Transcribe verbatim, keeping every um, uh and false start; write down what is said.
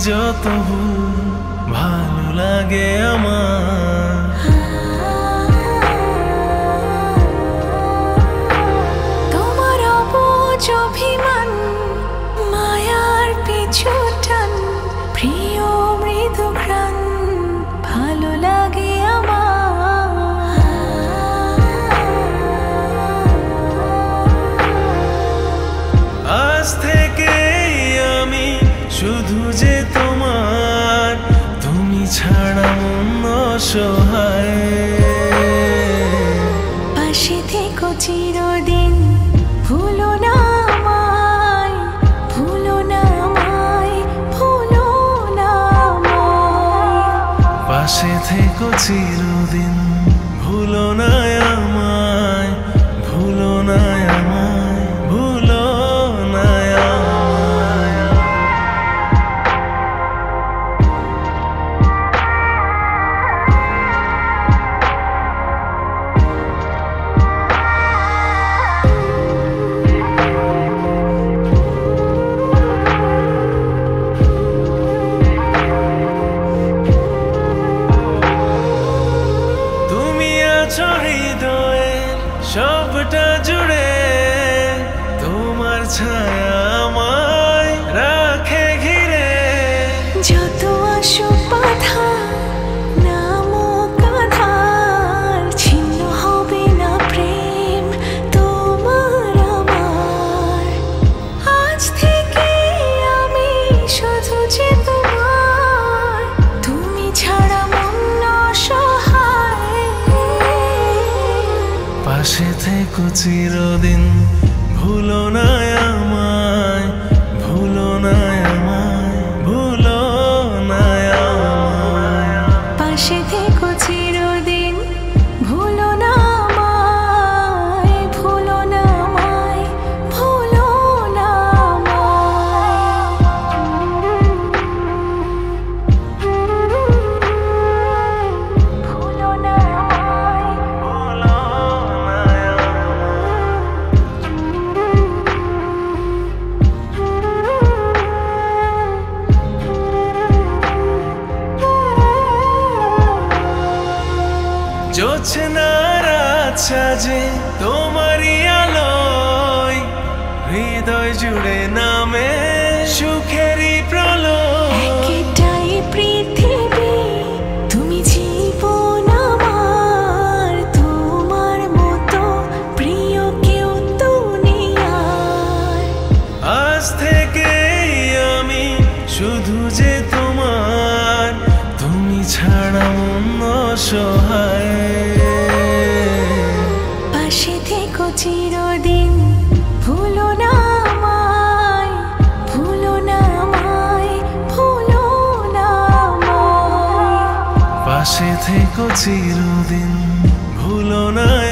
যত ভুল ভালো লাগে আমার। তোমার অবুঝ অভিমান মায়ার পিছু টান প্রিয় মৃদু ঘ্রাণ ভালো লাগে আমার। আজ থেকে আমি শুধু যে তোমার, তুমি ছাড়া মন অসহায়। পাশে থেকো চিরদিন ভুলো না আমায়, ভুলো না আমায়, ভুলো না আমায়। পাশে থেকো চিরদিন ভুলো না আমায়, ভুলো না আমায়, ভুলো না আমায়। হৃদয়ের সবটা জুড়ে তোমার ছায়া আমায় রাখে ঘিরে। যত আসুক বাধা নামক আধার ছিন্ন হবে না প্রেম তোমার আমার। আজ থেকে আমি শুধু যে তোমার, তুমি ছাড়া মন অসহায়। পাশে থেকো চিরদিন ভুলো না আমায়, ভুলো না আমায়, ভুলো না আমায়। পাশে থেকো চিরদিন ভুলো না আমায়, ভুলো না আমায়, ভুলো না আমায়, ভুলো না আমায়, ভুলো না জোছনার রাত সাজে তোমারই আলোয়, হৃদয় জুড়ে নামে সুখেরই প্রলয়। একটাই পৃথিবী তুমি জীবন আমার, তোমার মতো প্রিয় কেউ দুনিয়ায়। আজ থেকে আমি শুধু যে তোমার, তুমি ছাড়া মন অসহায়। পাশে থেকো চিরদিন ভুলো না আমায়, ভুলো না আমায়, ভুলো না আমায়। পাশে থেকো চিরদিন ভুলো না